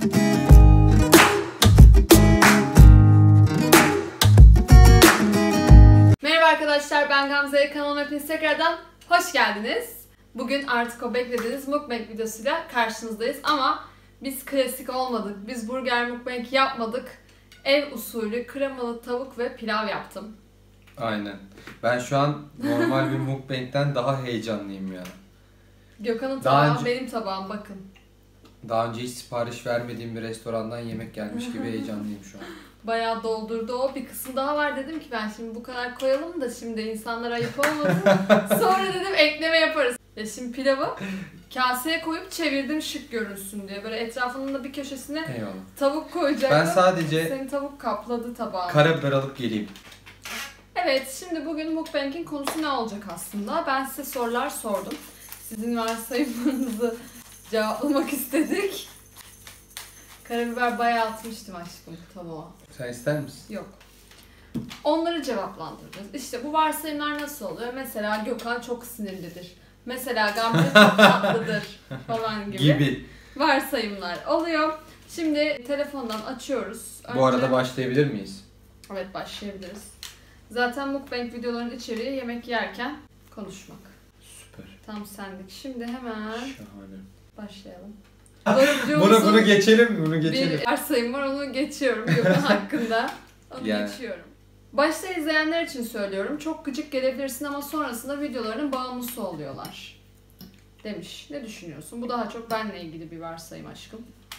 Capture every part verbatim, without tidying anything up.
Merhaba arkadaşlar, ben Gamze. Kanalıma hepiniz tekrardan hoş geldiniz. Bugün artık o beklediğiniz mukbang videosuyla karşınızdayız ama biz klasik olmadık. Biz burger mukbang yapmadık. Ev usulü kremalı tavuk ve pilav yaptım. Aynen. Ben şu an normal bir mukbang'den daha heyecanlıyım ya. Gökhan'ın tabağı, önce, benim tabağım bakın. Daha önce hiç sipariş vermediğim bir restorandan yemek gelmiş gibi heyecanlıyım şu an. Bayağı doldurdu o. Bir kısım daha var, dedim ki ben şimdi bu kadar koyalım da şimdi insanlara ayıp olmasın. Sonra dedim ekleme yaparız. Ya şimdi pilavı kaseye koyup çevirdim şık görünsün diye. Böyle etrafının da bir köşesine Eyvallah. tavuk koyacaktım. Ben sadece senin tavuk kapladı tabağı. Karabiber alıp geleyim. Evet, şimdi bugün mukbang'in konusu ne olacak aslında? Ben size sorular sordum. Sizin varsayımlarınızı cevaplamak istedik. Karabiber bayağı atmıştım aşkım tabağa. Sen ister misin? Yok. Onları cevaplandıracağız. İşte bu varsayımlar nasıl oluyor? Mesela Gökhan çok sinirlidir. Mesela Gamze çok tatlıdır falan gibi. Gibi. Varsayımlar oluyor. Şimdi telefondan açıyoruz. Önce... Bu arada başlayabilir miyiz? Evet, başlayabiliriz. Zaten mukbang videoların içeriği yemek yerken konuşmak. Süper. Tam sendik. Şimdi hemen Şahane. başlayalım. bunu bunu geçelim mi? Bunu geçelim. Bir varsayım var, onu geçiyorum Gökhan hakkında. Onu yani. geçiyorum. Başta izleyenler için söylüyorum. Çok gıcık gelebilirsin ama sonrasında videolarının bağımlısı oluyorlar. Demiş. Ne düşünüyorsun? Bu daha çok benle ilgili bir varsayım aşkım.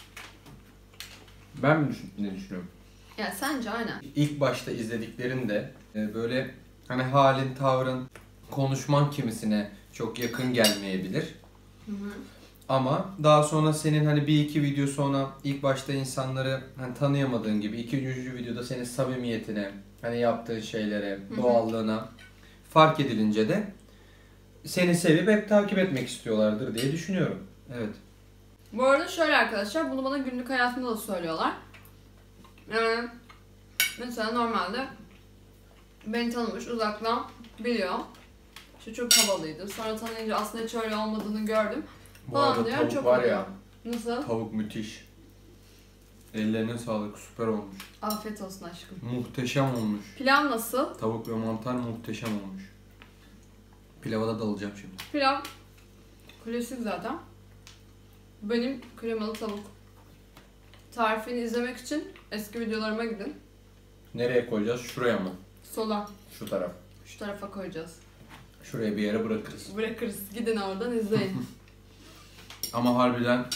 Ben mi düşün ne düşünüyorum? Ya sence aynen. İlk başta izlediklerinde böyle hani halin, tavrın, konuşman kimisine çok yakın gelmeyebilir. Hı hı. Ama daha sonra senin hani bir iki video sonra ilk başta insanları hani tanıyamadığın gibi ikinci üçüncü videoda senin samimiyetine, hani yaptığın şeylere, hı hı. doğallığına fark edilince de seni sevip hep takip etmek istiyorlardır diye düşünüyorum. Evet. Bu arada şöyle arkadaşlar, bunu bana günlük hayatımda da söylüyorlar. Yani mesela normalde beni tanımış, uzaktan biliyor. Şu çok havalıydı. Sonra tanıyınca aslında hiç öyle olmadığını gördüm. Bu arada diyor, tavuk çok var ya. Nasıl? Tavuk müthiş. Ellerine sağlık, süper olmuş. Afiyet olsun aşkım. Muhteşem olmuş. Pilav nasıl? Tavuk ve mantar muhteşem olmuş. Pilava da dalacağım şimdi. Pilav klasik zaten. Benim kremalı tavuk. Tarifini izlemek için eski videolarıma gidin. Nereye koyacağız? Şuraya mı? Sola. Şu taraf. Şu tarafa koyacağız. Şuraya bir yere bırakırız. Bırakırız. Gidin oradan izleyin. Ama harbiden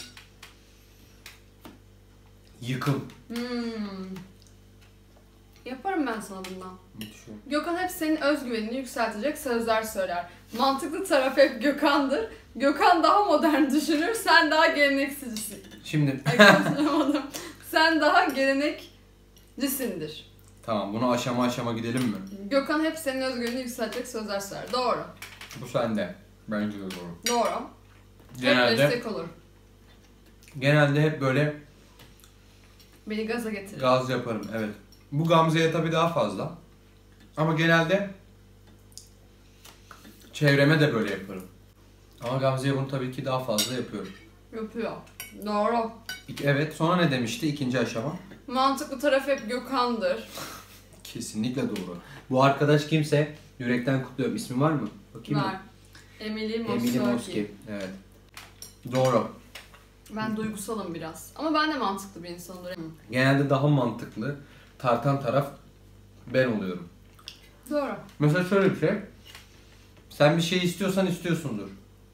yıkım. Hmm. Yaparım ben sana bundan. Müthiş. Gökhan hep senin özgüvenini yükseltecek sözler söyler. Mantıklı taraf hep Gökhan'dır. Gökhan daha modern düşünür, sen daha geleneksizcisin. Şimdi... Sen daha gelenekcisindir. Tamam, bunu aşama aşama gidelim mi? Gökhan hep senin özgüvenini yükseltecek sözler söyler. Doğru. Bu sende. Bence de doğru. Doğru. Genelde, hep destek olur. Genelde hep böyle... Beni gaza getirir. Gaz yaparım, evet. Bu Gamze'ye tabii daha fazla. Ama genelde çevreme de böyle yaparım. Ama Gamze'ye bunu tabii ki daha fazla yapıyorum. Yapıyor. Doğru. Evet, sonra ne demişti ikinci aşama? Mantıklı taraf hep Gökhan'dır. Kesinlikle doğru. Bu arkadaş kimse yürekten kutluyorum. İsmi var mı? Bakayım var. mı? Emily Moski. Emily Moski. Evet. Doğru. Ben duygusalım biraz. Ama ben de mantıklı bir insanımdır. Genelde daha mantıklı tartan taraf ben oluyorum. Doğru. Mesela şöyle bir şey. Sen bir şey istiyorsan istiyorsundur.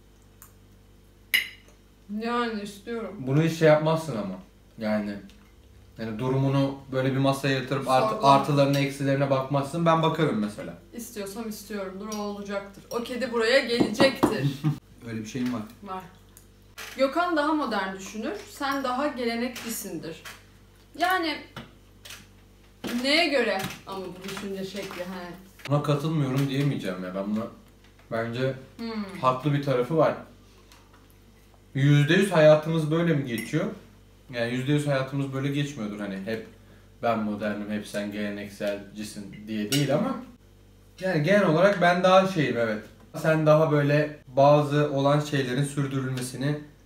Yani istiyorum. Bunu hiç şey yapmazsın ama. Yani yani durumunu böyle bir masaya yatırıp art, artılarına eksilerine bakmazsın. Ben bakarım mesela. İstiyorsam istiyorumdur, o olacaktır. O kedi buraya gelecektir. Öyle bir şeyim var. Var. Gökhan daha modern düşünür, sen daha gelenekçisindir. Yani neye göre ama bu düşünce şekli he? Buna katılmıyorum diyemeyeceğim ya. Ben buna bence hmm. haklı bir tarafı var. yüzde yüz hayatımız böyle mi geçiyor? Yani yüzde yüz hayatımız böyle geçmiyordur hani hep ben modernim, hep sen gelenekselcisin diye değil ama yani genel olarak ben daha şeyim, evet. Sen daha böyle bazı olan şeylerin sürdürülmesini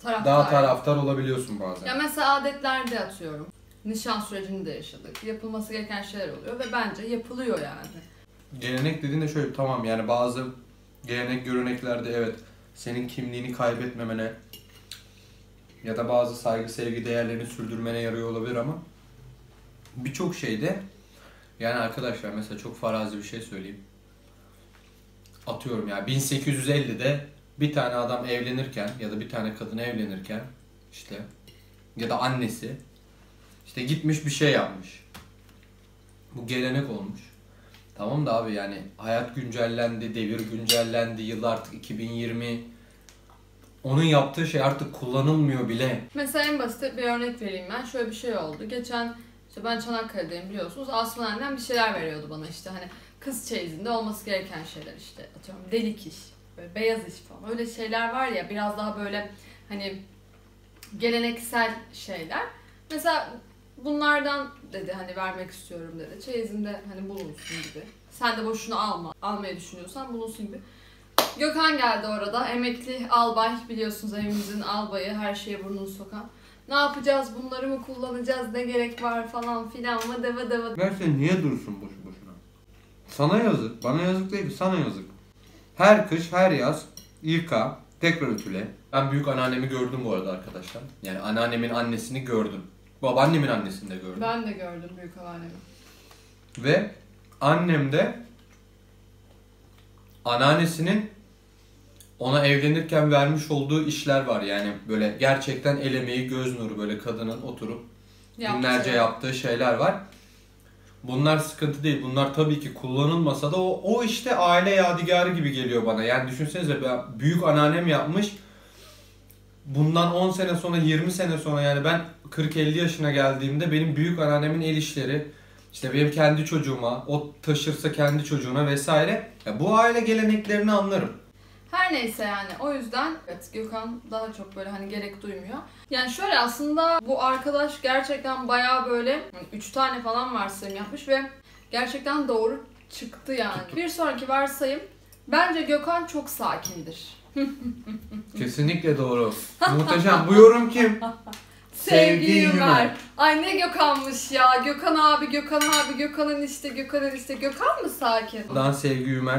taraftar. Daha taraftar olabiliyorsun bazen. Ya mesela adetlerde atıyorum. Nişan sürecini de yaşadık. Yapılması gereken şeyler oluyor ve bence yapılıyor yani. Gelenek dediğinde şöyle tamam yani bazı gelenek göreneklerde evet senin kimliğini kaybetmemene ya da bazı saygı sevgi değerlerini sürdürmene yarıyor olabilir ama birçok şeyde yani arkadaşlar mesela çok farazi bir şey söyleyeyim. Atıyorum ya bin sekiz yüz ellide bir tane adam evlenirken ya da bir tane kadın evlenirken işte ya da annesi işte gitmiş bir şey yapmış. Bu gelenek olmuş. Tamam da abi yani hayat güncellendi, devir güncellendi, yıl artık iki bin yirmi. Onun yaptığı şey artık kullanılmıyor bile. Mesela en basit bir örnek vereyim ben. Şöyle bir şey oldu. Geçen işte ben Çanakkale'deyim biliyorsunuz. Aslan annem bir şeyler veriyordu bana işte hani kız çeyizinde olması gereken şeyler işte atıyorum delik iş, böyle beyaz iş falan. Öyle şeyler var ya biraz daha böyle hani geleneksel şeyler. Mesela bunlardan dedi hani vermek istiyorum dedi. Çeyizinde hani bulunsun gibi. Sen de boşuna alma. Almayı düşünüyorsan bulunsun gibi. Gökhan geldi orada. Emekli albay biliyorsunuz evimizin albayı. Her şeye burnunu sokan. Ne yapacağız? Bunları mı kullanacağız? Ne gerek var falan filan mı? Deve deve. Gerçekten niye dursun boşu boşuna? Sana yazık. Bana yazık değil ki sana yazık. Her kış her yaz yıka. Tekrar ütüle. Ben büyük anneannemi gördüm bu arada arkadaşlar. Yani anneannemin annesini gördüm. Babaannemin annesini de gördüm. Ben de gördüm büyük anneannemi. Ve annem de anneannesinin ona evlenirken vermiş olduğu işler var yani böyle gerçekten el emeği göz nuru böyle kadının oturup Yaptı. günlerce yaptığı şeyler var. Bunlar sıkıntı değil. Bunlar tabii ki kullanılmasa da o, o işte aile yadigarı gibi geliyor bana. Yani düşünsenize büyük anneannem yapmış. Bundan on sene sonra yirmi sene sonra yani ben kırk elli yaşına geldiğimde benim büyük anneannemin el işleri işte benim kendi çocuğuma, o taşırsa kendi çocuğuna vesaire. Ya bu aile geleneklerini anlarım. Her neyse yani o yüzden evet Gökhan daha çok böyle hani gerek duymuyor. Yani şöyle aslında bu arkadaş gerçekten bayağı böyle hani üç tane falan varsayım yapmış ve gerçekten doğru çıktı yani. Bir sonraki varsayım bence Gökhan çok sakindir. Kesinlikle doğru. Muhteşem. Bu yorum kim? Sevgi Yümer. Ay ne Gökhan'mış ya. Gökhan abi, Gökhan abi, Gökhan'ın işte, Gökhan'ın işte. Gökhan mı sakin? Buradan Sevgi Yümer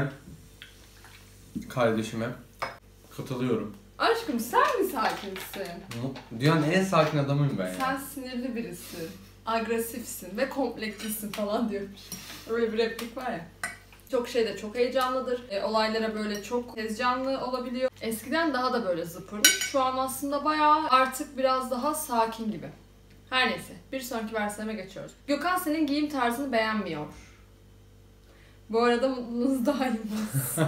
kardeşime katılıyorum. Aşkım sen mi sakinsin? Dünyanın en sakin adamıyım ben ya. Sen sinirli birisin. Agresifsin ve komplekslisin falan diyormuş. Öyle bir replik var ya. Çok şeyde çok heyecanlıdır. E, olaylara böyle çok heyecanlı olabiliyor. Eskiden daha da böyle zıpırdı. Şu an aslında bayağı artık biraz daha sakin gibi. Her neyse. Bir sonraki versiyona geçiyoruz. Gökhan senin giyim tarzını beğenmiyor. Bu arada mutluluğunuz daimaz.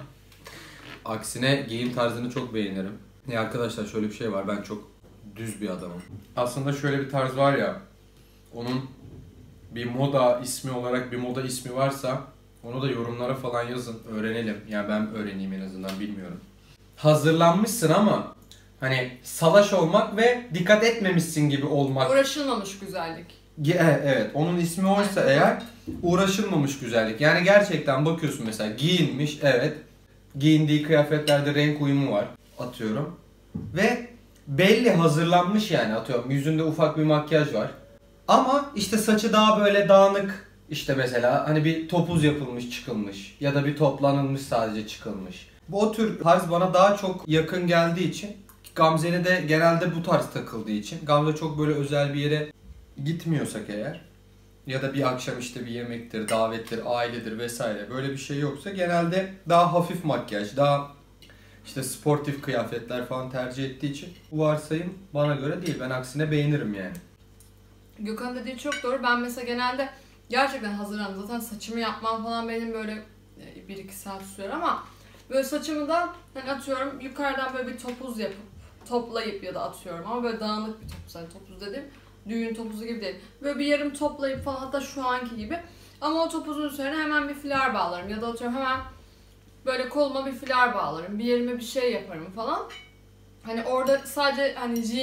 Aksine giyim tarzını çok beğenirim. Ya arkadaşlar şöyle bir şey var. Ben çok düz bir adamım. Aslında şöyle bir tarz var ya. Onun bir moda ismi olarak bir moda ismi varsa onu da yorumlara falan yazın. Öğrenelim. Yani ben öğreneyim en azından bilmiyorum. Hazırlanmışsın ama hani salaş olmak ve dikkat etmemişsin gibi olmak. Uğraşılmamış güzellik. Evet. Onun ismi oysa eğer uğraşılmamış güzellik. Yani gerçekten bakıyorsun mesela giyinmiş. Evet. Giyindiği kıyafetlerde renk uyumu var. Atıyorum. Ve belli hazırlanmış yani atıyorum. Yüzünde ufak bir makyaj var. Ama işte saçı daha böyle dağınık. İşte mesela hani bir topuz yapılmış çıkılmış. Ya da bir toplanılmış sadece çıkılmış. Bu o tür tarz bana daha çok yakın geldiği için. Gamze'ne de genelde bu tarz takıldığı için. Gamze çok böyle özel bir yere gitmiyorsak eğer. Ya da bir akşam işte bir yemektir, davettir, ailedir vesaire. Böyle bir şey yoksa genelde daha hafif makyaj, daha işte sportif kıyafetler falan tercih ettiği için bu varsayım bana göre değil. Ben aksine beğenirim yani. Gökhan dediği çok doğru. Ben mesela genelde gerçekten hazırlandım. Zaten saçımı yapmam falan benim böyle bir iki saat sürüyor ama böyle saçımı da hani atıyorum yukarıdan böyle bir topuz yapıp toplayıp ya da atıyorum ama böyle dağınık bir topuz. Yani topuz dediğim düğün topuzu gibi değil. Böyle bir yarım toplayıp falan hatta şu anki gibi. Ama o topuzun üzerine hemen bir filar bağlarım ya da atıyorum hemen böyle koluma bir filar bağlarım. Bir yerime bir şey yaparım falan. Hani orada sadece hani jean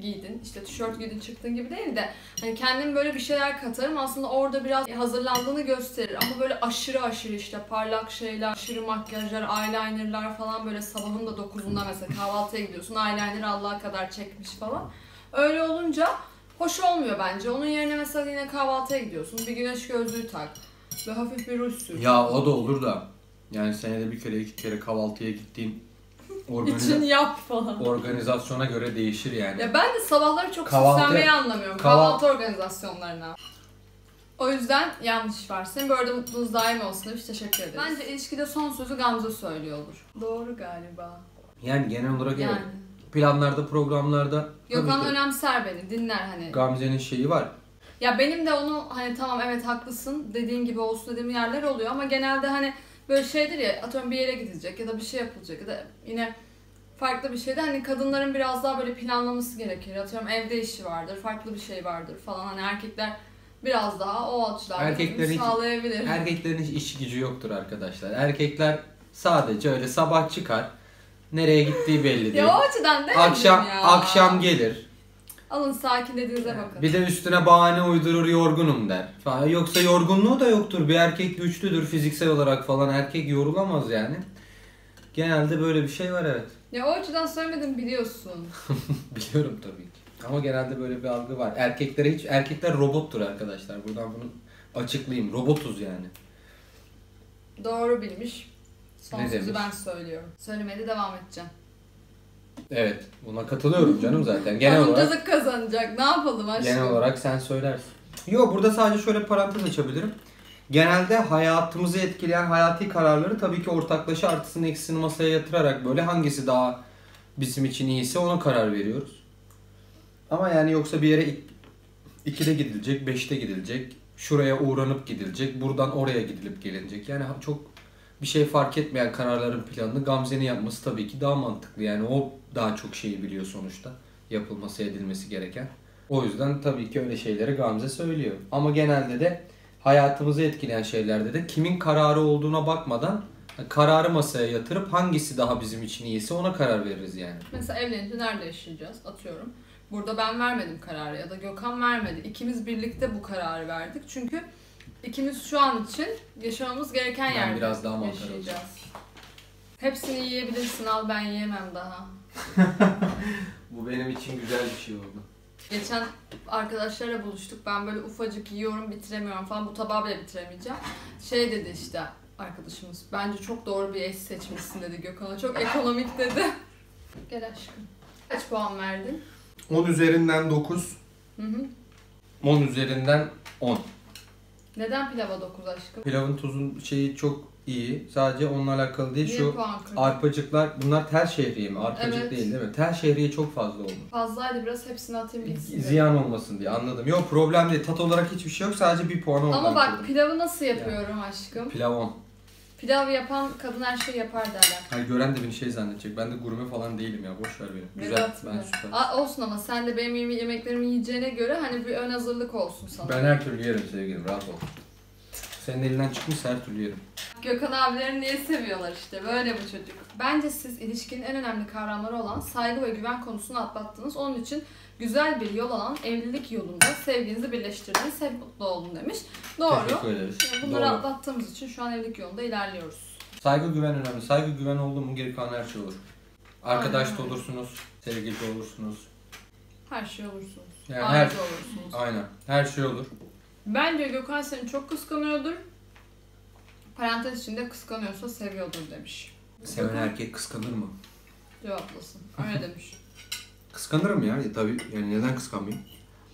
giydin, işte tişört giydin çıktın gibi değil de hani kendim böyle bir şeyler katarım. Aslında orada biraz hazırlandığını gösterir ama böyle aşırı aşırı işte parlak şeyler, aşırı makyajlar, eyelinerlar falan böyle sabahın da dokuzunda mesela kahvaltıya gidiyorsun, eyeliner Allah'a kadar çekmiş falan. Öyle olunca hoş olmuyor bence. Onun yerine mesela yine kahvaltıya gidiyorsun, bir güneş gözlüğü tak, ve hafif bir ruj sür. Ya o da olur da yani senede bir kere iki kere kahvaltıya gittiğin organiza- İçin yap falan. organizasyona göre değişir yani. Ya ben de sabahları çok Kahvaltı- süslenmeyi anlamıyorum. kahvaltı- Kahvaltı organizasyonlarına. O yüzden yanlış var. Senin bu arada mutluluğunuz daim olsun demiş. Teşekkür ederiz. Bence ilişkide son sözü Gamze söylüyor olur. Doğru galiba. Yani genel olarak Yani. evet. Planlarda, programlarda Gökhan tabii ki önemser beni. Dinler hani. Gamze'nin şeyi var. Ya benim de onu hani tamam evet haklısın dediğin gibi olsun dediğim yerler oluyor ama genelde hani böyle şeydir ya, atıyorum bir yere gidilecek ya da bir şey yapılacak ya da yine farklı bir şeyde hani kadınların biraz daha böyle planlaması gerekir. Atıyorum evde işi vardır, farklı bir şey vardır falan. Hani erkekler biraz daha o açıdan Erkeklerin sağlayabilir. Erkeklerin hiç iş gücü yoktur arkadaşlar. Erkekler sadece öyle sabah çıkar. Nereye gittiği belli değil. Ya o açıdan değil akşam ya. akşam gelir. Alın sakin dediğinize bakın. Bir de üstüne bahane uydurur, yorgunum der. Falan. Yoksa yorgunluğu da yoktur. Bir erkek güçlüdür fiziksel olarak falan. Erkek yorulamaz yani. Genelde böyle bir şey var evet. Ya o açıdan söylemedim biliyorsun. Biliyorum tabii ki. Ama genelde böyle bir algı var. Erkeklere hiç erkekler robottur arkadaşlar. Buradan bunu açıklayayım. Robotuz yani. Doğru bilmiş. Son Ne sözü demiş? ben söylüyorum. Söylemeye de devam edeceğim. Evet, buna katılıyorum canım zaten. Genel olarak Hanımcılık kazanacak. Ne yapalım aşkım? genel olarak sen söylersin. Yok, burada sadece şöyle parantez açabilirim. Genelde hayatımızı etkileyen hayati kararları tabii ki ortaklaşa artısını eksisini masaya yatırarak böyle hangisi daha bizim için iyiyse ona karar veriyoruz. Ama yani yoksa bir yere ik- ikide gidilecek, beşte gidilecek, şuraya uğranıp gidilecek, buradan oraya gidilip gelinecek. Yani çok bir şey fark etmeyen kararların planını Gamze'nin yapması tabii ki daha mantıklı. Yani o daha çok şeyi biliyor sonuçta. Yapılması edilmesi gereken. O yüzden tabii ki öyle şeyleri Gamze söylüyor. Ama genelde de hayatımızı etkileyen şeylerde de kimin kararı olduğuna bakmadan kararı masaya yatırıp hangisi daha bizim için iyiyse ona karar veririz yani. Mesela evlenince nerede yaşayacağız? Atıyorum. Burada ben vermedim kararı ya da Gökhan vermedi. İkimiz birlikte bu kararı verdik. Çünkü ikimiz şu an için yaşamamız gereken Ben yerde biraz daha mantar yaşayacağız. Hepsini yiyebilirsin, al ben yiyemem daha. Bu benim için güzel bir şey oldu. Geçen arkadaşlarla buluştuk. Ben böyle ufacık yiyorum, bitiremiyorum falan. Bu tabağı bile bitiremeyeceğim. Şey dedi işte arkadaşımız. Bence çok doğru bir eş seçmişsin dedi Gökhan'a. Çok ekonomik dedi. Gel aşkım. Kaç puan verdin? on üzerinden dokuz. Hı hı. on üzerinden on. Neden pilava dokuz aşkım? Pilavın tuzun şeyi çok iyi. Sadece onunla alakalı değil. Bir Şu puan kırdın. arpacıklar, bunlar tel şehriye mi? Arpacık Evet. değil değil mi? Tel şehriye çok fazla olmuş. Fazlaydı biraz, hepsini atayım gitsin dedi. Ziyan olmasın diye anladım. Yok problem değil. Tat olarak hiçbir şey yok. Sadece bir puan oldu. Ama bak pilavı nasıl yapıyorum aşkım? Pilav on. Pilav yapan kadın her şeyi yapar derler. Hayır, gören de beni şey zannedecek. Ben de gurme falan değilim ya. Boş ver beni. Güzel. Vedat Ben mı? süper. Aa, olsun ama sen de benim yeme- yemeklerimi yiyeceğine göre hani bir ön hazırlık olsun sana. Ben her türlü yerim sevgilim. Rahat ol. Senin elinden çıkmışsa her türlü yerim. Gökhan abilerini niye seviyorlar işte, böyle bu çocuk. Bence siz ilişkinin en önemli kavramları olan saygı ve güven konusunu atlattınız. Onun için güzel bir yol olan evlilik yolunda sevginizi birleştirdiniz. Hep mutlu olun demiş. Doğru. Teşekkür ederiz. Bunları Doğru. atlattığımız için şu an evlilik yolunda ilerliyoruz. Saygı güven önemli. Saygı güven oldu mu geri kalan her şey olur. Arkadaş da Aynen. olursunuz, sevgili de olursunuz. Her şey olursunuz. Yani Aile her- olursunuz. Aynen. Her şey olur. Bence Gökhan seni çok kıskanıyordur. Parantez içinde kıskanıyorsa seviyordur demiş. Seven Gökhan erkek kıskanır mı? cevaplasın. Öyle demiş. Kıskanırım ya. E, tabii yani neden kıskanmayayım?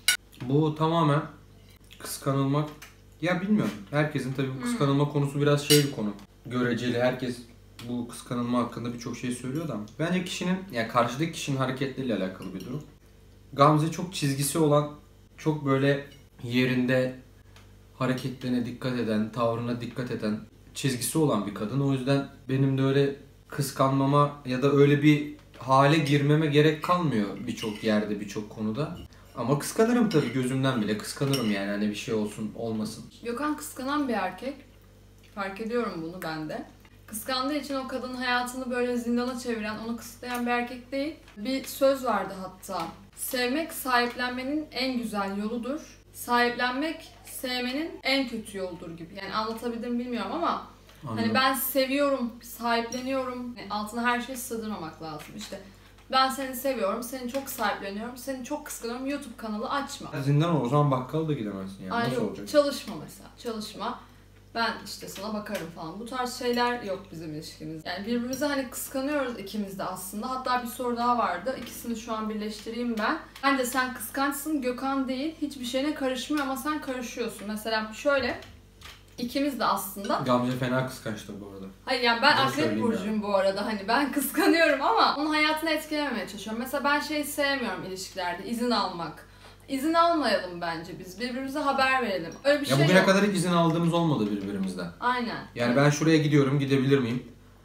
Bu tamamen kıskanılmak. Ya bilmiyorum. Herkesin tabii bu kıskanılma konusu biraz şey bir konu. Göreceli. Herkes bu kıskanılma hakkında birçok şey söylüyor da. Bence kişinin, yani karşıdaki kişinin hareketleriyle alakalı bir durum. Gamze çok çizgisi olan, çok böyle yerinde hareketlerine dikkat eden, tavrına dikkat eden, çizgisi olan bir kadın. O yüzden benim de öyle kıskanmama ya da öyle bir hale girmeme gerek kalmıyor birçok yerde, birçok konuda. Ama kıskanırım tabii, gözümden bile kıskanırım yani, hani bir şey olsun olmasın. Gökhan kıskanan bir erkek. Fark ediyorum bunu ben de. Kıskandığı için o kadının hayatını böyle zindana çeviren, onu kısıtlayan bir erkek değil. Bir söz vardı hatta. Sevmek sahiplenmenin en güzel yoludur. Sahiplenmek sevmenin en kötü yoludur gibi. Yani anlatabildim bilmiyorum ama Anladım. hani ben seviyorum, sahipleniyorum. Yani altına her şeyi sığdırmamak lazım. İşte ben seni seviyorum, seni çok sahipleniyorum, seni çok kıskanıyorum. YouTube kanalı açma. Zindan ol, o zaman bakkala da gidemezsin yani. Ay Nasıl yok, olacak? çalışma mesela. Çalışma. Ben işte sana bakarım falan. Bu tarz şeyler yok bizim ilişkimizde. Yani birbirimizi hani kıskanıyoruz ikimiz de aslında. Hatta bir soru daha vardı. İkisini şu an birleştireyim ben. Ben de sen kıskançsın, Gökhan değil. Hiçbir şeyine karışmıyor ama sen karışıyorsun. Mesela şöyle. İkimiz de aslında. Gamze fena kıskançtır bu arada. Hayır yani ben Bunu akrep söyleyeyim burcuyum yani. bu arada. Hani ben kıskanıyorum ama onun hayatını etkilememeye çalışıyorum. Mesela ben şeyi sevmiyorum ilişkilerde. İzin almak. İzin almayalım bence biz. Birbirimize haber verelim. Öyle bir Ya şey bugüne yok. kadar hiç izin aldığımız olmadı birbirimizden. Aynen. Yani ben şuraya gidiyorum, gidebilir miyim?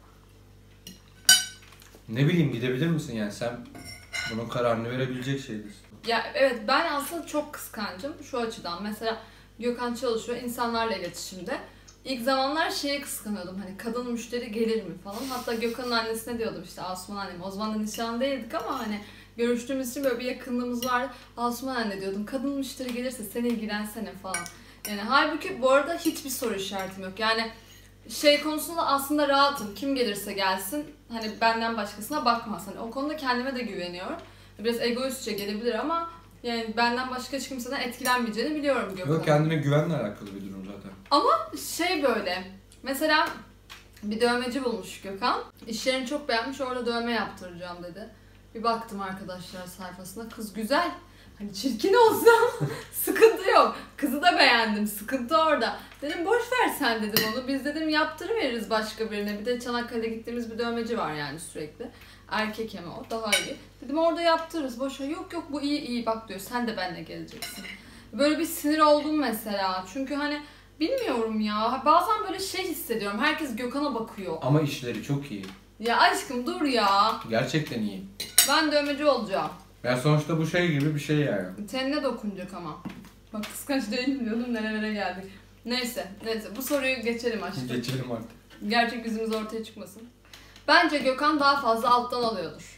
Ne bileyim, gidebilir misin yani? Sen bunun kararını verebilecek şeydir. Ya evet, ben aslında çok kıskancım şu açıdan. Mesela Gökhan çalışıyor insanlarla iletişimde. İlk zamanlar şeye kıskanıyordum, hani kadın müşteri gelir mi falan. Hatta Gökhan'ın annesine diyordum, işte Asuman annem. O zaman da nişan değildik ama hani görüştüğümüz için böyle bir yakınlığımız vardı. Asuman anne diyordum, kadın müşteri gelirse sen ilgilensene falan. Yani halbuki bu arada hiçbir soru işaretim yok. Yani şey konusunda aslında rahatım. Kim gelirse gelsin, hani benden başkasına bakmaz. Hani o konuda kendime de güveniyorum. Biraz egoistçe gelebilir ama yani benden başka hiç kimseden etkilenmeyeceğini biliyorum Gökhan'ın. Yok, kendine güvenle alakalı bir durum zaten. Ama şey böyle, mesela bir dövmeci bulmuş Gökhan. İş yerini çok beğenmiş, orada dövme yaptıracağım dedi. Bir baktım arkadaşlar sayfasına, kız güzel. Hani çirkin olsa sıkıntı yok. Kızı da beğendim, sıkıntı orada. Dedim boş ver sen dedim onu. Biz dedim yaptırıveririz başka birine. Bir de Çanakkale'de gittiğimiz bir dövmeci var yani sürekli. Erkek ama o daha iyi. Dedim orada yaptırırız boş ver. Yok yok bu iyi iyi bak diyor, sen de benimle geleceksin. Böyle bir sinir oldum mesela. Çünkü hani bilmiyorum ya. Bazen böyle şey hissediyorum. Herkes Gökhan'a bakıyor. Ama işleri çok iyi. Ya aşkım dur ya. Gerçekten iyi. Ben dövmeci olacağım. Ya sonuçta bu şey gibi bir şey yani. Tenine dokunacak ama. Bak kıskanç değilim diyordum, nerelere geldik. Neyse, neyse bu soruyu geçelim aşkım. Geçelim artık. Gerçek yüzümüz ortaya çıkmasın. Bence Gökhan daha fazla alttan alıyordur.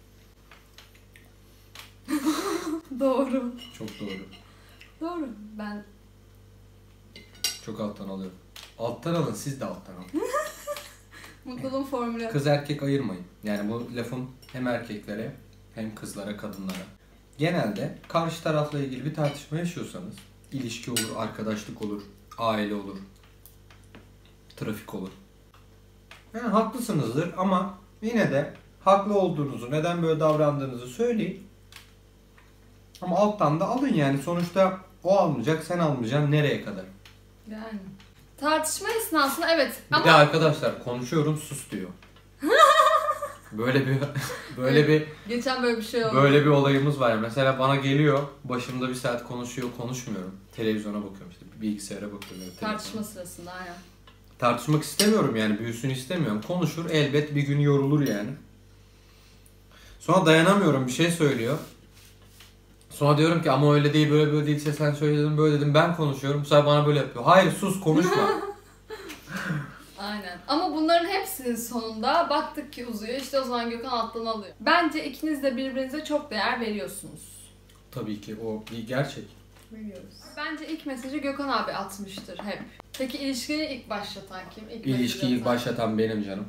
Doğru. Çok doğru. Doğru. Ben Çok alttan alıyorum. Alttan alın, siz de alttan alın. mutluluğun formülü. Kız erkek ayırmayın. Yani bu lafım hem erkeklere hem kızlara, kadınlara. Genelde karşı tarafla ilgili bir tartışma yaşıyorsanız, ilişki olur, arkadaşlık olur, aile olur, trafik olur. Yani haklısınızdır ama yine de haklı olduğunuzu, neden böyle davrandığınızı söyleyin. Ama alttan da alın yani. Sonuçta o almayacak, sen almayacaksın, nereye kadar? Yani. Tartışma esnasında evet Bir ama de arkadaşlar konuşuyorum sus diyor. Böyle bir böyle bir geçen böyle bir şey oldu. böyle bir olayımız var. Mesela bana geliyor, başımda bir saat konuşuyor, konuşmuyorum. Televizyona bakıyorum işte, bilgisayara bakıyorum. Tartışma sırasında aynen. Tartışmak istemiyorum yani, büyüsün istemiyorum. Konuşur, elbet bir gün yorulur yani. Sonra dayanamıyorum, bir şey söylüyor. Sonra diyorum ki ama öyle değil, böyle böyle değilse sen söyledin, böyle dedim, ben konuşuyorum. Bu sefer bana böyle yapıyor. Hayır sus, konuşma. Aynen. Ama bunların hepsinin sonunda baktık ki uzuyor. İşte o zaman Gökhan alttan alıyor. Bence ikiniz de birbirinize çok değer veriyorsunuz. Tabii ki o bir gerçek. Veriyoruz. Bence ilk mesajı Gökhan abi atmıştır hep. Peki ilişkiyi ilk başlatan kim? İlk İlişkiyi mesajı ilk başlatan benim canım.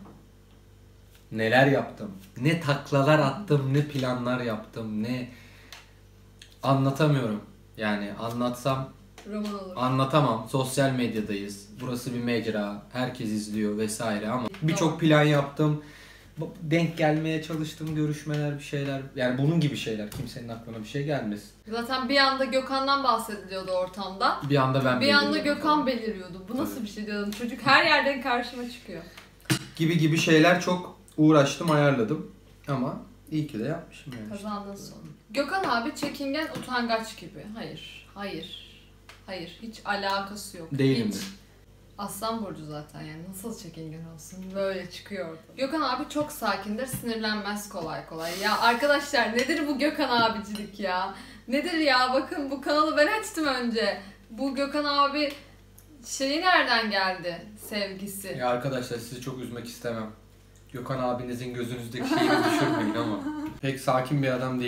Neler yaptım, ne taklalar attım, ne planlar yaptım, ne anlatamıyorum. Yani anlatsam roman olur. anlatamam. Sosyal medyadayız. Burası bir mecra. Herkes izliyor vesaire ama birçok plan yaptım. Denk gelmeye çalıştım, görüşmeler, bir şeyler. Yani bunun gibi şeyler. Kimsenin aklına bir şey gelmesin. Zaten bir anda Gökhan'dan bahsediliyordu ortamda. Bir anda ben Bir anda belirledim Gökhan falan. beliriyordu. Bu nasıl Tabii. bir şey diyordum. Çocuk her yerden karşıma çıkıyor. Gibi gibi şeyler çok uğraştım, ayarladım. Ama iyi ki de yapmışım yani. Kazandın son. Gökhan abi çekingen, utangaç gibi. Hayır. Hayır. Hayır. Hiç alakası yok. Değilimdir. Hiç. Aslan burcu zaten yani. Nasıl çekingen olsun? Böyle çıkıyor. Gökhan abi çok sakindir. Sinirlenmez kolay kolay. Ya arkadaşlar nedir bu Gökhan abicilik ya? Nedir ya? Bakın bu kanalı ben açtım önce. Bu Gökhan abi şeyi nereden geldi? Sevgisi. Ya arkadaşlar sizi çok üzmek istemem. Gökhan abinizin gözünüzdeki şeyini düşürmeyin ama pek sakin bir adam değilim.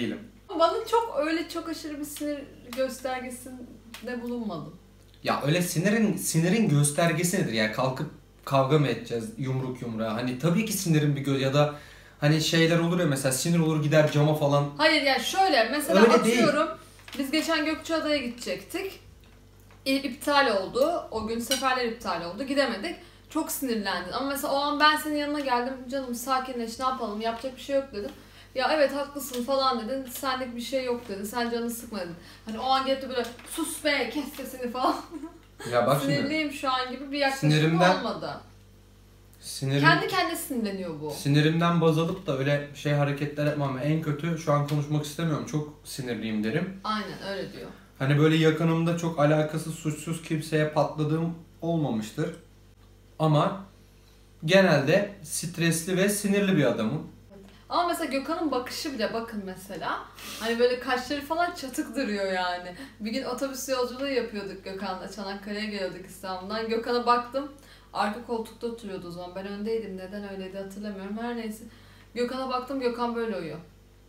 Bana çok öyle çok aşırı bir sinir göstergesinde bulunmadın. Ya öyle sinirin sinirin göstergesi nedir? Yani kalkıp kavga mı edeceğiz yumruk yumruğa? Hani tabii ki sinirin bir göz ya da hani şeyler olur ya mesela sinir olur gider cama falan. Hayır yani şöyle mesela Öyle atıyorum değil. Biz geçen Gökçeada'ya gidecektik. İptal oldu. O gün seferler iptal oldu. Gidemedik. Çok sinirlendin. Ama mesela o an ben senin yanına geldim. Canım sakinleş ne yapalım yapacak bir şey yok dedim. Ya evet haklısın falan dedin. Senlik bir şey yok dedin. Sen canını sıkma dedin. Hani o an gelip de böyle sus be kes sesini falan. Ya bak Sinirliyim şimdi, şu an gibi bir yaklaşım sinirimden, olmadı. Sinirim, Kendi kendine sinirleniyor bu. Sinirimden baz alıp da öyle şey hareketler yapmam. En kötü şu an konuşmak istemiyorum. Çok sinirliyim derim. Aynen öyle diyor. Hani böyle yakınımda çok alakasız suçsuz kimseye patladığım olmamıştır. Ama genelde stresli ve sinirli bir adamım. Ama mesela Gökhan'ın bakışı bile bakın mesela. Hani böyle kaşları falan çatık duruyor yani. Bir gün otobüs yolculuğu yapıyorduk Gökhan'la. Çanakkale'ye geliyorduk İstanbul'dan. Gökhan'a baktım. Arka koltukta oturuyordu o zaman. Ben öndeydim. Neden öyleydi hatırlamıyorum. Her neyse. Gökhan'a baktım. Gökhan böyle uyuyor.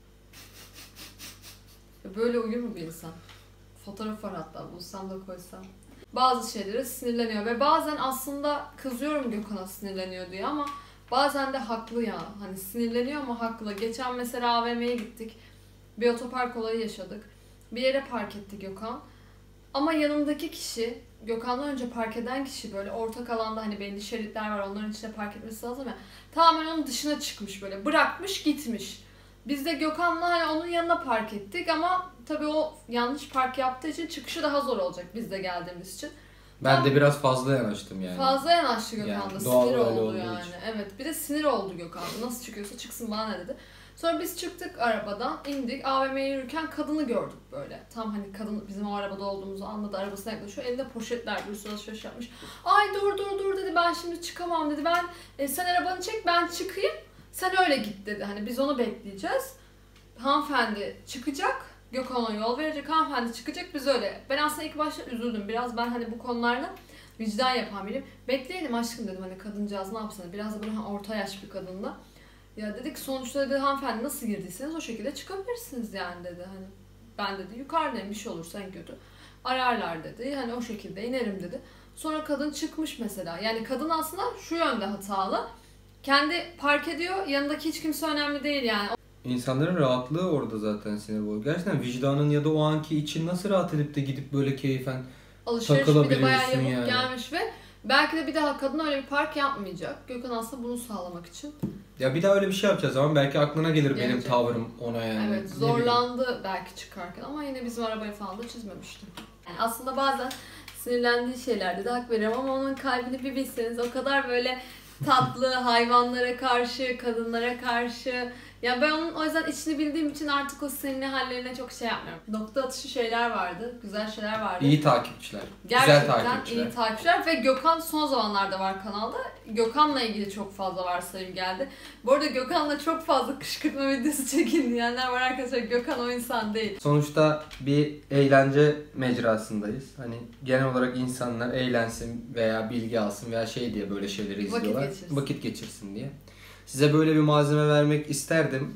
Böyle uyur mu bir insan? Fotoğraf var hatta. Bulsam da koysam. Bazı şeylere sinirleniyor. Ve bazen aslında kızıyorum Gökhan'a sinirleniyor diye ama bazen de haklı ya. Hani sinirleniyor ama haklı. Geçen mesela A V M'ye gittik. Bir otopark olayı yaşadık. Bir yere park etti Gökhan. Ama yanımdaki kişi, Gökhan'dan önce park eden kişi böyle ortak alanda hani belli şeritler var onların içine park etmesi lazım ya. Tamamen onun dışına çıkmış böyle. Bırakmış gitmiş. Biz de Gökhan'la hani onun yanına park ettik ama tabii o yanlış park yaptığı için çıkışı daha zor olacak biz de geldiğimiz için. Ben Tam de biraz fazla yanaştım yani. Fazla yanaştı Gökhan'da. Yani sinir oldu olduğu yani. için. Evet. Bir de sinir oldu Gökhan'da. Nasıl çıkıyorsa çıksın bana ne dedi. Sonra biz çıktık arabadan, indik. A V M'ye yürürken kadını gördük böyle. Tam hani kadın bizim o arabada olduğumuzu anladı. Arabasına yaklaşıyor. Elinde poşetler bir sürü alışveriş yapmış. Ay dur dur dur dedi. Ben şimdi çıkamam dedi. Ben e, sen arabanı çek ben çıkayım. Sen öyle git dedi. Hani biz onu bekleyeceğiz. Hanımefendi çıkacak. Gökhan'a yol verecek. Hanımefendi çıkacak. Biz öyle. Ben aslında ilk başta üzüldüm. Biraz ben hani bu konularda vicdan yapan biriyim. Bekleyelim aşkım dedim hani kadıncağız ne yapsın. Biraz da böyle orta yaş bir kadınla. Ya dedik sonuçta dedi hanımefendi nasıl girdiyseniz o şekilde çıkabilirsiniz yani dedi. Hani ben dedi yukarıdayım bir şey olursa en kötü. Ararlar dedi. Hani o şekilde inerim dedi. Sonra kadın çıkmış mesela. Yani kadın aslında şu yönde hatalı. Kendi park ediyor. Yanındaki hiç kimse önemli değil yani. İnsanların rahatlığı orada zaten sinir boyu. Gerçekten vicdanın ya da o anki için nasıl rahat edip de gidip böyle keyfen alışveriş bir de bayağı yamuk yani. gelmiş ve belki de bir daha kadın öyle bir park yapmayacak. Gökhan aslında bunu sağlamak için. Ya bir daha öyle bir şey yapacağız ama belki aklına gelir Gelecek. benim tavrım ona yani. Evet zorlandı belki çıkarken ama yine bizim arabayı falan da çizmemişti. Yani aslında bazen sinirlendiği şeylerde de hak veriyorum ama onun kalbini bir bilseniz o kadar böyle tatlı hayvanlara karşı, kadınlara karşı. Ya ben onun o yüzden içini bildiğim için artık o sinirli hallerine çok şey yapmıyorum. Nokta atışı şeyler vardı, güzel şeyler vardı. İyi takipçiler. Gerçekten güzel takipçiler. iyi takipçiler ve Gökhan son zamanlarda var kanalda. Gökhan'la ilgili çok fazla varsayım geldi. Bu arada Gökhan'la çok fazla kışkırtma videosu çekin diyenler var arkadaşlar. Gökhan o insan değil. Sonuçta bir eğlence mecrasındayız. Hani genel olarak insanlar eğlensin veya bilgi alsın veya şey diye böyle şeyleri izliyorlar. Vakit geçirsin. Vakit geçirsin diye. Size böyle bir malzeme vermek isterdim.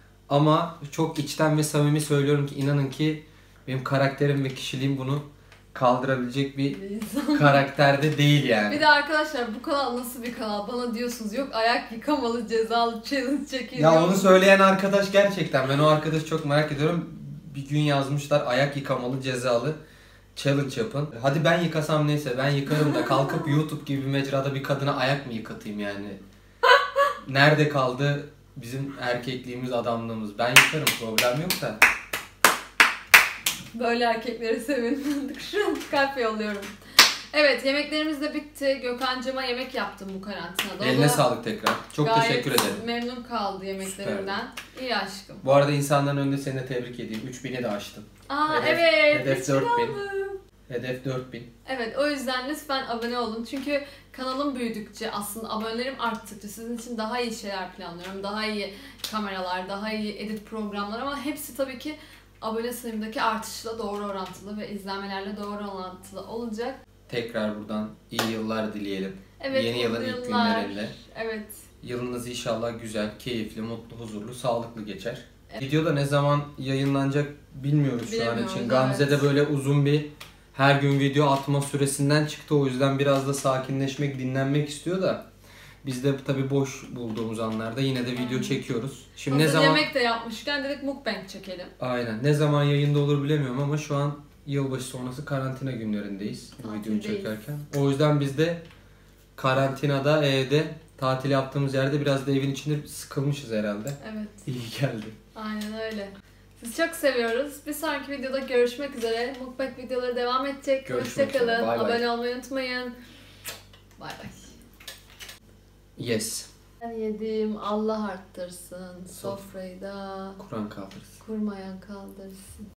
Ama çok içten ve samimi söylüyorum ki inanın ki benim karakterim ve kişiliğim bunu kaldırabilecek bir karakterde değil yani. Bir de arkadaşlar bu kanal nasıl bir kanal? Bana diyorsunuz yok ayak yıkamalı cezalı challenge çekiliyor. Ya onu söyleyen arkadaş gerçekten ben o arkadaşı çok merak ediyorum. Bir gün yazmışlar ayak yıkamalı cezalı challenge yapın. Hadi ben yıkasam neyse ben yıkarım da kalkıp YouTube gibi bir mecrada bir kadına ayak mı yıkatayım yani? Nerede kaldı bizim erkekliğimiz, adamlığımız? Ben yıkarım, problem yok da. Böyle erkekleri sevin. Şu an kalp yolluyorum. Evet yemeklerimiz de bitti. Gökhan'cığıma yemek yaptım bu karantinada. Eline sağlık tekrar. Çok teşekkür ederim. Memnun kaldı yemeklerimden. Süper. İyi aşkım. Bu arada insanların önünde seni de tebrik edeyim. üç bini de aştın. Aa hedef, evet. Hedef dört bin. Hedef dört bin. Evet o yüzden lütfen abone olun. Çünkü kanalım büyüdükçe aslında abonelerim arttıkça sizin için daha iyi şeyler planlıyorum. Daha iyi kameralar, daha iyi edit programlar ama hepsi tabii ki abone sayımdaki artışla doğru orantılı ve izlenmelerle doğru orantılı olacak. Tekrar buradan iyi yıllar dileyelim. Evet, yeni yılın yıllar. ilk günlerinde. Evet. Yılınız inşallah güzel, keyifli, mutlu, huzurlu, sağlıklı geçer. Video da ne zaman yayınlanacak bilmiyoruz şu an Bilemiyoruz, için. Gamze de evet. böyle uzun bir her gün video atma süresinden çıktı. O yüzden biraz da sakinleşmek, dinlenmek istiyor da biz de tabii boş bulduğumuz anlarda yine de video çekiyoruz. Şimdi Hazır ne zaman yemek de yapmışken dedik mukbang çekelim. Aynen. Ne zaman yayında olur bilemiyorum ama şu an yılbaşı sonrası karantina günlerindeyiz bu videoyu Tatildeyiz. çekerken. O yüzden biz de karantinada, evde, tatil yaptığımız yerde biraz da evin içinde sıkılmışız herhalde. Evet. İyi geldi. Aynen öyle. Sizi çok seviyoruz. Bir sonraki videoda görüşmek üzere. Mukbang videoları devam edecek. Görüşmek Hoşçakalın. üzere. Bay bay. Abone olmayı unutmayın. Bay bay. Yes. Ben yedim, Allah arttırsın. Sofrayı da Kur'an kaldırsın. kurmayan kaldırsın.